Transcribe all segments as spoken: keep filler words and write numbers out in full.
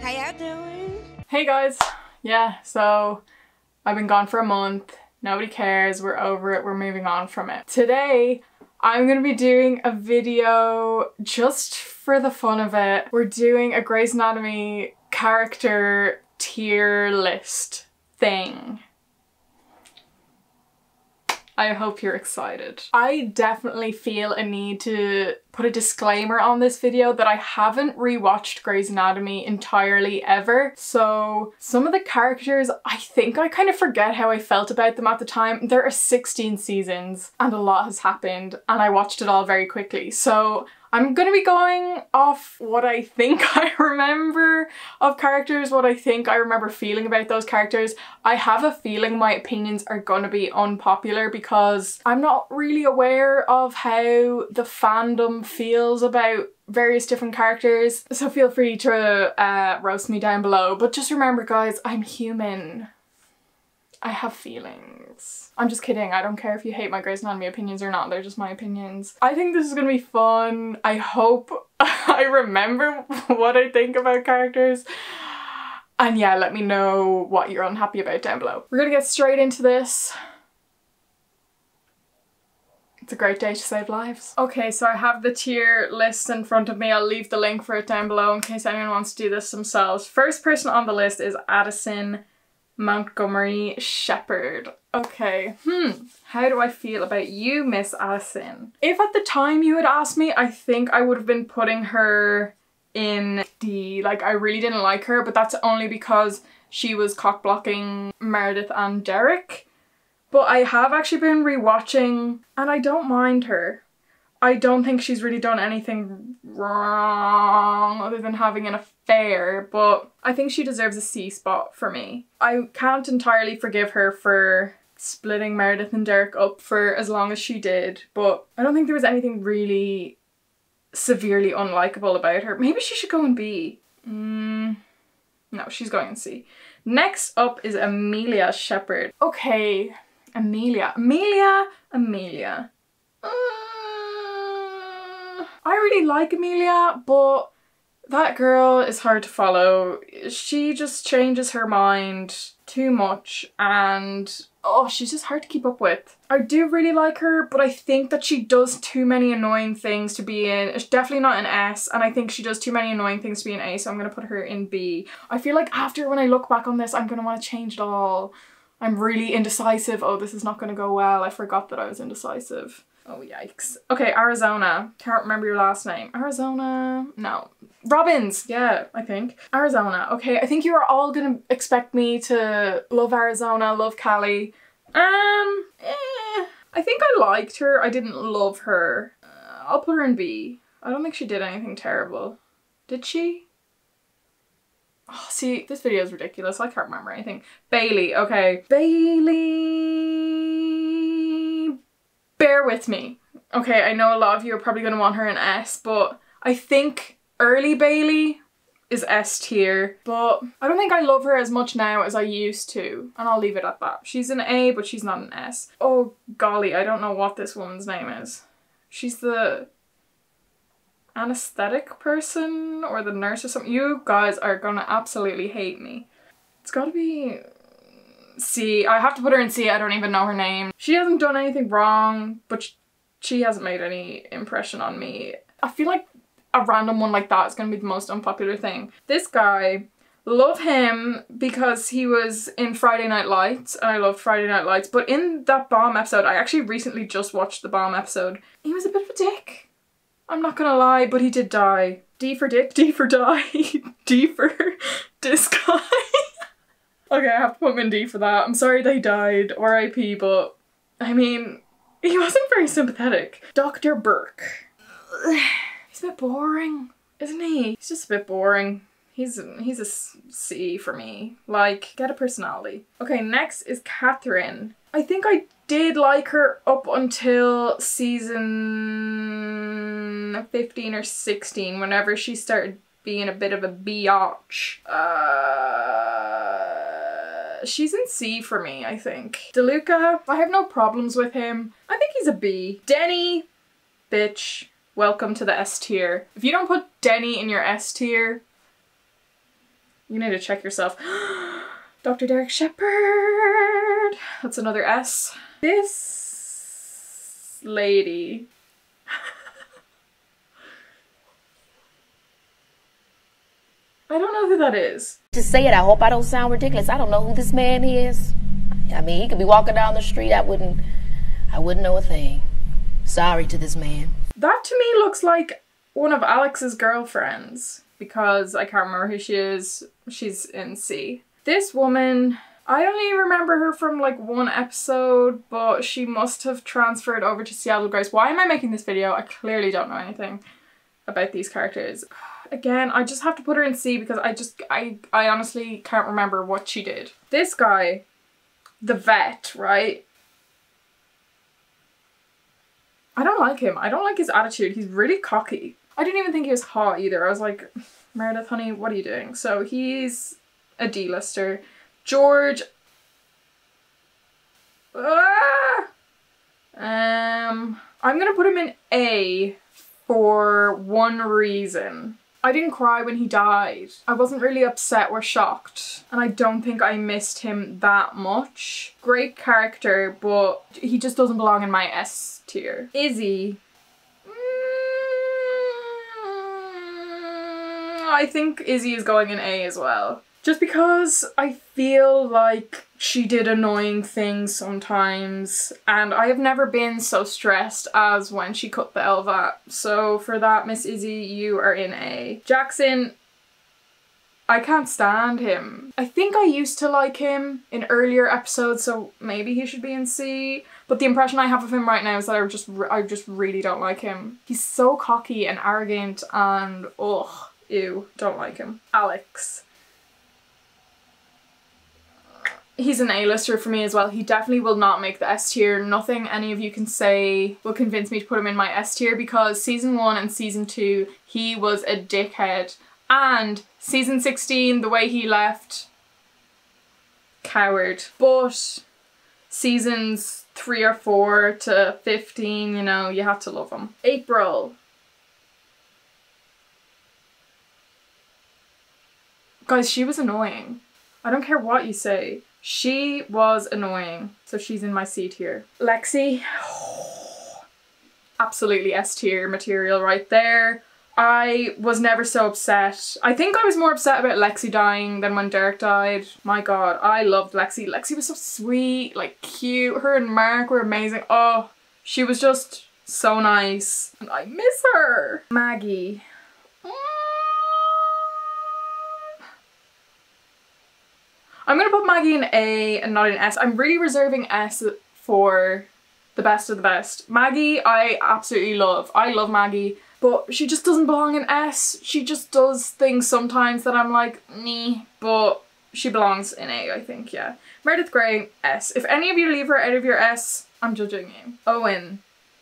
How y'all doing? Hey guys. Yeah, so I've been gone for a month. Nobody cares. We're over it. We're moving on from it. Today, I'm going to be doing a video just for the fun of it. We're doing a Grey's Anatomy character tier list thing. I hope you're excited. I definitely feel a need to put a disclaimer on this video that I haven't rewatched Grey's Anatomy entirely ever. So some of the characters, I think I kind of forget how I felt about them at the time. There are sixteen seasons and a lot has happened and I watched it all very quickly. So I'm gonna be going off what I think I remember of characters, what I think I remember feeling about those characters. I have a feeling my opinions are gonna be unpopular because I'm not really aware of how the fandom feels about various different characters. So feel free to uh, roast me down below. But just remember guys, I'm human. I have feelings. I'm just kidding. I don't care if you hate my Grey's Anatomy opinions or not. They're just my opinions. I think this is gonna be fun. I hope I remember what I think about characters. And yeah, let me know what you're unhappy about down below. We're gonna get straight into this. It's a great day to save lives. Okay, so I have the tier list in front of me. I'll leave the link for it down below in case anyone wants to do this themselves. First person on the list is Addison Montgomery Shepherd. Okay, hmm, how do I feel about you, Miss Addison? If at the time you had asked me, I think I would have been putting her in D. Like, I really didn't like her, but that's only because she was cock-blocking Meredith and Derek. But I have actually been rewatching and I don't mind her. I don't think she's really done anything wrong other than having an affair, but I think she deserves a C spot for me. I can't entirely forgive her for splitting Meredith and Derek up for as long as she did, but I don't think there was anything really severely unlikable about her. Maybe she should go in B. Mm, no, she's going in C. Next up is Amelia Shepherd. Okay, Amelia. Amelia, Amelia. Uh, I really like Amelia, but that girl is hard to follow. She just changes her mind too much and oh, she's just hard to keep up with. I do really like her, but I think that she does too many annoying things to be in. It's definitely not an S, and I think she does too many annoying things to be an A, so I'm gonna put her in B. I feel like after when I look back on this, I'm gonna want to change it all. I'm really indecisive. Oh, this is not gonna go well. I forgot that I was indecisive. Oh, yikes. Okay, Arizona. Can't remember your last name. Arizona? No. Robbins! Yeah, I think. Arizona. Okay, I think you are all gonna expect me to love Arizona, love Callie. Um, eh. I think I liked her. I didn't love her. Uh, I'll put her in B. I don't think she did anything terrible. Did she? Oh, see, this video is ridiculous. I can't remember anything. Bailey. Okay. Bailey. Bear with me. Okay, I know a lot of you are probably going to want her in S, but I think early Bailey is S tier, but I don't think I love her as much now as I used to, and I'll leave it at that. She's an A, but she's not an S. Oh golly, I don't know what this woman's name is. She's the anesthetic person or the nurse or something. You guys are gonna absolutely hate me. It's gotta be C. I have to put her in C. I don't even know her name. She hasn't done anything wrong, but she hasn't made any impression on me. I feel like a random one like that is going to be the most unpopular thing. This guy, love him because he was in Friday Night Lights, and I love Friday Night Lights, but in that Bomb episode, I actually recently just watched the Bomb episode, he was a bit of a dick. I'm not gonna lie, but he did die. D for dick, D for die, D for this guy. Okay, I have to put him in D for that. I'm sorry they died, R I P, but I mean, he wasn't very sympathetic. Doctor Burke. He's a bit boring, isn't he? He's just a bit boring. He's, he's a C for me. Like, get a personality. Okay, next is Catherine. I think I did like her up until season fifteen or sixteen, whenever she started being a bit of a biatch. Uh, she's in C for me, I think. DeLuca, I have no problems with him. I think he's a B. Denny, bitch, welcome to the S tier. If you don't put Denny in your S tier, You need to check yourself. Doctor Derek Shepherd. That's another S. This lady. I don't know who that is. To say it, I hope I don't sound ridiculous. I don't know who this man is. I mean, he could be walking down the street. I wouldn't, I wouldn't know a thing. Sorry to this man. That to me looks like one of Alex's girlfriends because I can't remember who she is. She's in C. This woman, I only remember her from like one episode, but she must have transferred over to Seattle Grace. Why am I making this video? I clearly don't know anything about these characters. Again, I just have to put her in C because I just, I, I honestly can't remember what she did. This guy, the vet, right? I don't like him. I don't like his attitude. He's really cocky. I didn't even think he was hot either. I was like, Meredith, honey, what are you doing? So he's a D-lister. George. Ah! Um, I'm gonna put him in A for one reason. I didn't cry when he died. I wasn't really upset or shocked. And I don't think I missed him that much. Great character, but he just doesn't belong in my S tier. Izzy. Mm, I think Izzy is going in A as well. Just because I feel like she did annoying things sometimes and I have never been so stressed as when she cut the L V A T. So for that, Miss Izzy, you are in A. Jackson, I can't stand him. I think I used to like him in earlier episodes, so maybe he should be in C. But the impression I have of him right now is that I just, I just really don't like him. He's so cocky and arrogant and ugh, ew, don't like him. Alex. He's an A-lister for me as well. He definitely will not make the S tier. Nothing any of you can say will convince me to put him in my S tier because season one and season two, he was a dickhead. And season sixteen, the way he left, coward. But seasons three or four to fifteen, you know, you have to love him. April. Guys, she was annoying. I don't care what you say. She was annoying, so she's in my C tier. Lexi, absolutely S tier material right there. I was never so upset. I think I was more upset about Lexi dying than when Derek died. My god, I loved Lexi. Lexi was so sweet, like cute. Her and Mark were amazing. Oh, she was just so nice. And I miss her. Maggie. I'm gonna put Maggie in A and not in S. I'm really reserving S for the best of the best. Maggie, I absolutely love. I love Maggie, but she just doesn't belong in S. She just does things sometimes that I'm like, nee, but she belongs in A, I think, yeah. Meredith Grey, S. If any of you leave her out of your S, I'm judging you. Owen.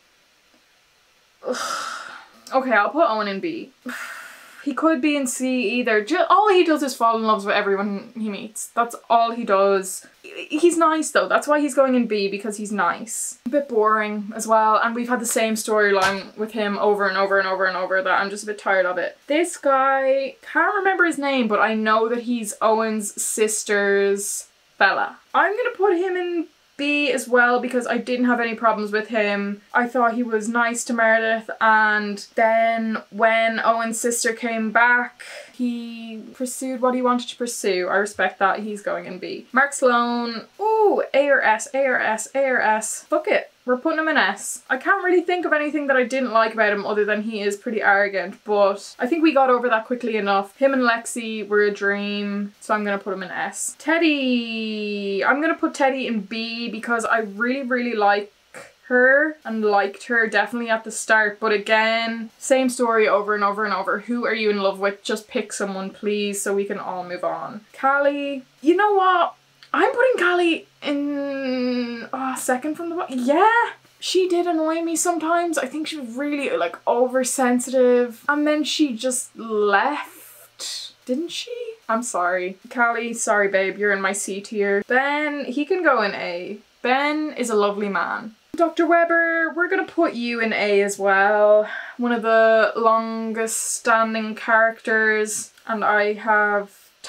Ugh. Okay, I'll put Owen in B. He could be in C either. Just, all he does is fall in love with everyone he meets. That's all he does. He's nice though. That's why he's going in B, because he's nice. A bit boring as well. And we've had the same storyline with him over and over and over and over that I'm just a bit tired of it. This guy, can't remember his name, but I know that he's Owen's sister's fella. I'm gonna put him in B as well because I didn't have any problems with him. I thought he was nice to Meredith, and then when Owen's sister came back, he pursued what he wanted to pursue. I respect that. He's going in B. Mark Sloan, ooh, A or S, A or S, A or S. Fuck it. We're putting him in S. I can't really think of anything that I didn't like about him other than he is pretty arrogant, but I think we got over that quickly enough. Him and Lexi were a dream, so I'm gonna put him in S. Teddy! I'm gonna put Teddy in B because I really, really like her and liked her definitely at the start, but again, same story over and over and over. Who are you in love with? Just pick someone, please, so we can all move on. Callie, you know what? I'm putting Callie in oh, second from the bottom. Yeah, she did annoy me sometimes. I think she was really like oversensitive, and then she just left, didn't she? I'm sorry. Callie, sorry babe, you're in my C tier. Ben, he can go in A. Ben is a lovely man. Doctor Weber, we're gonna put you in A as well. One of the longest standing characters, and I have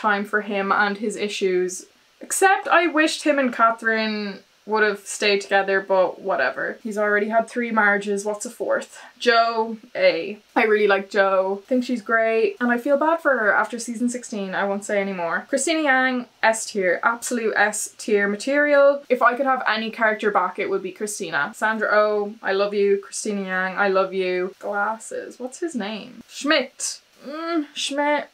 time for him and his issues. Except I wished him and Catherine would have stayed together, but whatever. He's already had three marriages, what's a fourth? Jo, A. I really like Jo. Think she's great. And I feel bad for her after season sixteen, I won't say anymore. Christina Yang, S tier. Absolute S tier material. If I could have any character back, it would be Christina. Sandra Oh, I love you. Christina Yang, I love you. Glasses, what's his name? Schmidt. Mm, Schmidt.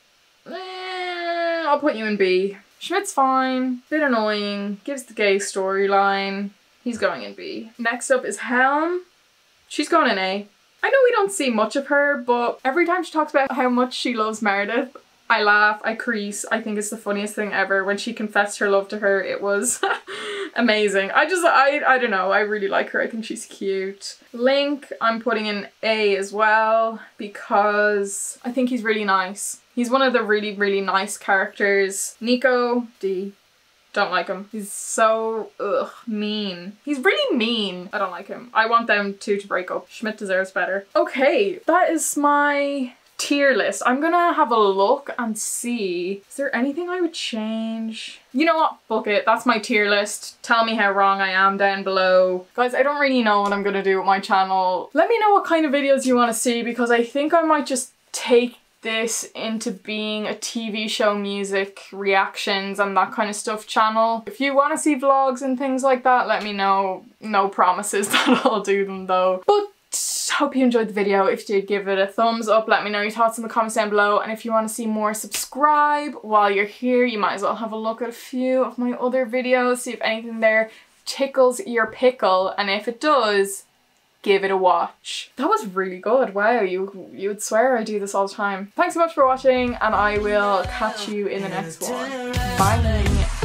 Eh, I'll put you in B. Schmidt's fine, bit annoying, gives the gay storyline. He's going in B. Next up is Helm. She's going in A. I know we don't see much of her, but every time she talks about how much she loves Meredith, I laugh, I crease. I think it's the funniest thing ever. When she confessed her love to her, it was amazing. I just, I, I don't know, I really like her. I think she's cute. Link, I'm putting in A as well because I think he's really nice. He's one of the really, really nice characters. Nico, D. Don't like him. He's so, ugh, mean. He's really mean. I don't like him. I want them two to break up. Schmidt deserves better. Okay, that is my tier list. I'm gonna have a look and see. Is there anything I would change? You know what? Fuck it. That's my tier list. Tell me how wrong I am down below. Guys, I don't really know what I'm gonna do with my channel. Let me know what kind of videos you want to see because I think I might just take this into being a T V show music reactions and that kind of stuff channel. If you want to see vlogs and things like that, let me know. No promises that I'll do them though. But hope you enjoyed the video. If you did, give it a thumbs up. Let me know your thoughts in the comments down below. And if you want to see more, subscribe. While you're here, you might as well have a look at a few of my other videos. See if anything there tickles your pickle. And if it does, give it a watch. That was really good. Wow, you you would swear I do this all the time. Thanks so much for watching and I will catch you in the next one. Bye.